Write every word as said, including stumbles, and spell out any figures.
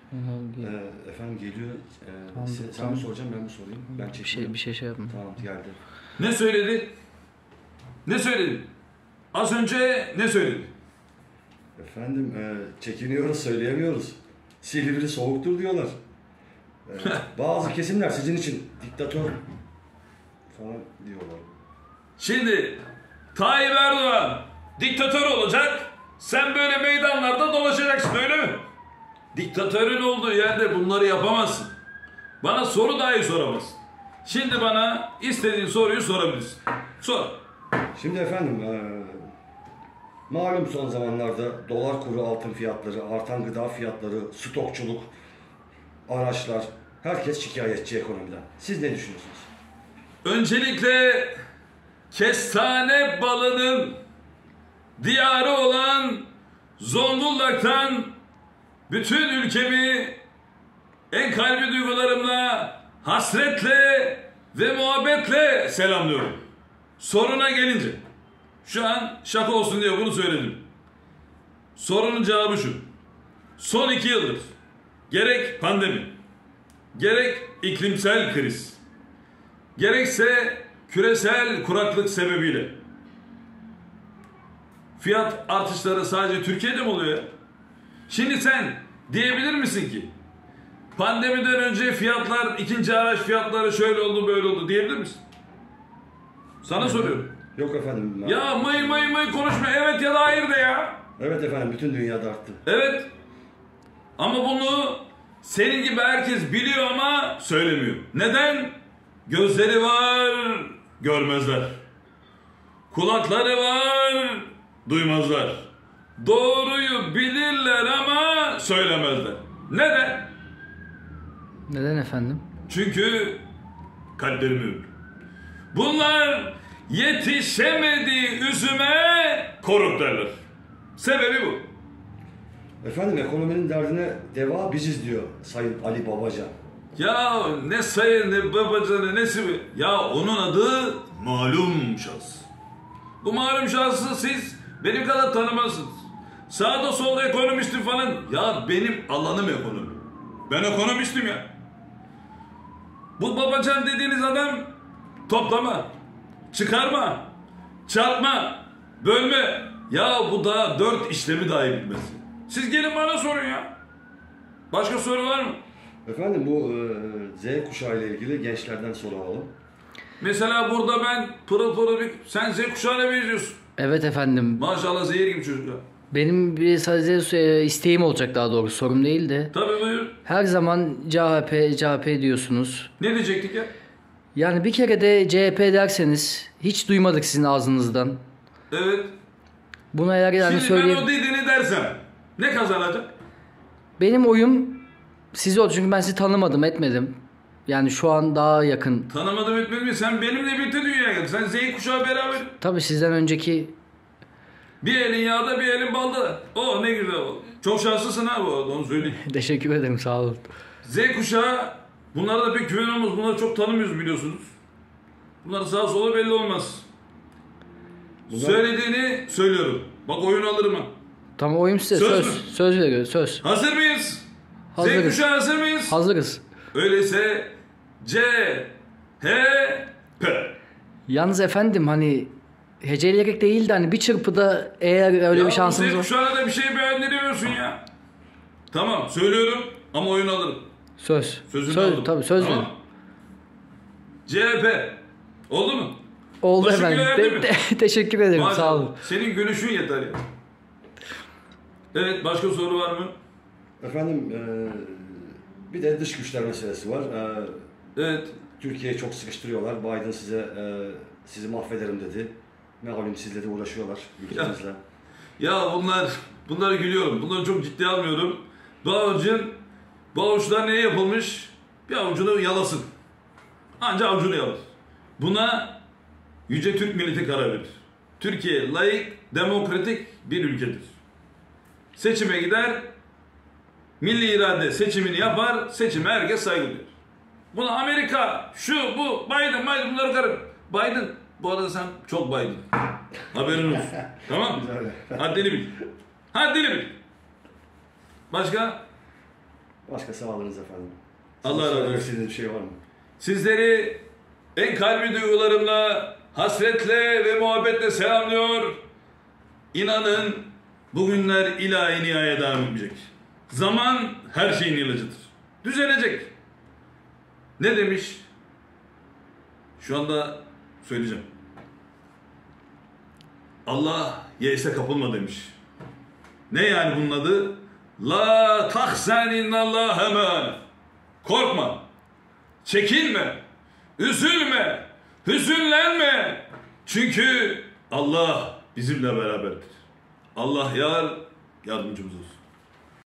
Ee, efendim geliyor. Ee, Tamam, sen, sen tamam. mi soracaksın ben mi sorayım? Ben Bir şey bir şey şey yapma. Tamam geldi. Ne söyledi? Ne söyledi? Az önce ne söyledi? Efendim e, çekiniyoruz söyleyemiyoruz. Silivri soğuktur diyorlar. E, bazı kesimler sizin için diktatör falan diyorlar. Şimdi Tayyip Erdoğan diktatör olacak. Sen böyle meydanlarda dolaşacaksın öyle mi? Diktatörün olduğu yerde bunları yapamazsın. Bana soru dahi soramazsın. Şimdi bana istediğin soruyu sorabilirsin. Sor. Şimdi efendim e, malum son zamanlarda dolar kuru, altın fiyatları, artan gıda fiyatları, stokçuluk, araçlar, herkes şikayetçi ekonomiden. Siz ne düşünüyorsunuz? Öncelikle kestane balının diyarı olan Zonguldak'tan bütün ülkemi en kalbi duygularımla, hasretle ve muhabbetle selamlıyorum. Soruna gelince, şu an şaka olsun diye bunu söyledim. Sorunun cevabı şu. Son iki yıldır gerek pandemi, gerek iklimsel kriz, gerekse küresel kuraklık sebebiyle fiyat artışları sadece Türkiye'de mi oluyor ya? Şimdi sen diyebilir misin ki pandemiden önce fiyatlar, ikinci araç fiyatları şöyle oldu böyle oldu diyebilir misin? Sana soruyorum. Yok efendim. Ben... Ya mıy mıy mıy konuşma, evet ya da hayır de ya. Evet efendim, bütün dünyada arttı. Evet. Ama bunu senin gibi herkes biliyor ama söylemiyor. Neden? Gözleri var, görmezler. Kulakları var, duymazlar. Doğruyu bilirler ama söylemezler. Neden? Neden efendim? Çünkü kalpleri mühür. Bunlar yetişemediği üzüme koruk derler. Sebebi bu. Efendim ekonominin derdine deva biziz diyor Sayın Ali Babacan. Ya ne sayın ne babacanı nesi mi? Ya onun adı malum şahıs. Bu malum şahsı siz benim kadar tanımazsınız. Sağda solda ekonomistim falan. Ya benim alanım ekonomi. Ben ekonomistim ya. Bu babacan dediğiniz adam toplama, çıkarma, çarpma, bölme. Ya bu da dört işlemi dahi bilmez. Siz gelin bana sorun ya. Başka soru var mı? Efendim bu e, Z kuşağı ile ilgili gençlerden soru alalım. Mesela burada ben pırıl pırıl bir... Sen Z kuşağına benziyorsun. Evet efendim. Maşallah zehir gibi çocuklar. Benim bir sadece e, isteğim olacak, daha doğrusu sorum değil de. Tabii buyur. Her zaman C H P, C H P diyorsunuz. Ne diyecektik ya? Yani bir kere de C H P derseniz hiç duymadık sizin ağzınızdan. Evet. Buna eğer yani Şimdi söyleyeyim. ben o dediğini dersem ne kazanacak? Benim oyum size oldu çünkü ben sizi tanımadım, etmedim. Yani şu an daha yakın. Tanımadım etmedim mi? Sen benimle birlikte dünyaya geldin. Sen Z kuşağı beraber. Tabii sizden önceki... Bir elin yağda bir elin balda. Oh ne güzel o. Çok şanslısın ha bu arada, onu söyleyeyim. Teşekkür ederim, sağ olun. Z kuşağı, bunlara da pek güvenemiyoruz. Bunları çok tanımıyoruz biliyorsunuz. Bunların sağa sola belli olmaz. Bunlar... Söylediğini söylüyorum. Bak oyun alırım ha. Tamam, oyum size. Söz Söz. mü? Söz veriyorum. Söz. Hazır mıyız? Hazırız. Z kuşağı hazır mıyız? Hazırız. Öyleyse C H P. Yalnız efendim hani heceleyerek değil de hani bir çırpıda eğer öyle ya bir şansınız var. var. Şu anda bir şey beğendiremiyorsun ya. Tamam söylüyorum ama oyun alırım. Söz. Sözünü söz, aldım. tabii söz tamam. verin. C H P. Oldu mu? Oldu Başı efendim. gülerdi Te- mi? te- teşekkür ederim. Maşallah. Sağ olun. Senin gülüşün yeter ya. Evet, başka soru var mı? Efendim e, bir de dış güçler meselesi var. E, Evet. Türkiye'yi çok sıkıştırıyorlar. Biden size e, sizi mahvederim dedi. Malum sizle de uğraşıyorlar ülkemizle. Ya, ya bunlar, bunları gülüyorum. Bunları çok ciddiye almıyorum. Bu avucun, bu avuçlar neye yapılmış? Bir avucunu yalasın. Anca avucunu yalar. Buna Yüce Türk milleti karar verir. Türkiye layık, demokratik bir ülkedir. Seçime gider, milli irade seçimini yapar, seçime herkes saygı duyar. Buna Amerika, şu, bu, Biden, Biden bunları karar. Biden, bu arada sen çok Biden. Haberin olsun. Tamam mı? Haddini bil. Haddini bil. Başka? Başka sağlığınız efendim. Allah razı olsun. Söylemek istediğiniz bir şey var mı? Sizleri en kalbi duygularımla, hasretle ve muhabbetle selamlıyor. İnanın bugünler ilahi nihaya devam edecek. Zaman her şeyin ilacıdır. Düzelecek. Ne demiş? Şu anda söyleyeceğim. Allah yeise kapılma demiş. Ne yani bunun adı? La tahzen innallâhe mâ. Korkma. Çekinme. Üzülme. Hüzünlenme. Çünkü Allah bizimle beraberdir. Allah yar yardımcımız olsun.